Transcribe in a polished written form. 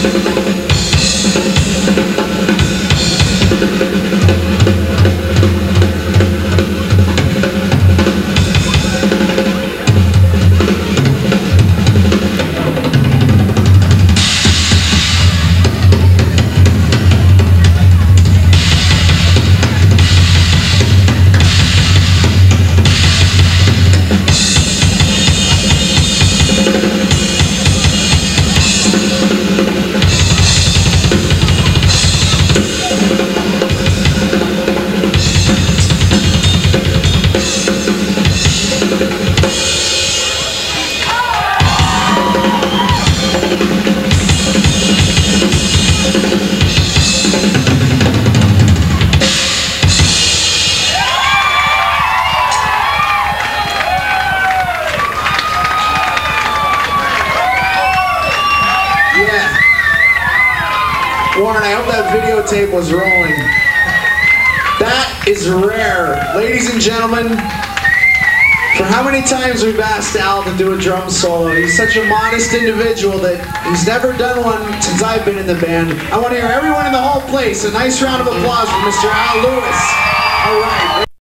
Warren, I hope that videotape was rolling. That is rare. Ladies and gentlemen, for how many times we've asked Al to do a drum solo. He's such a modest individual that he's never done one since I've been in the band. I want to hear everyone in the whole place a nice round of applause for Mr. Al Lewis. All right.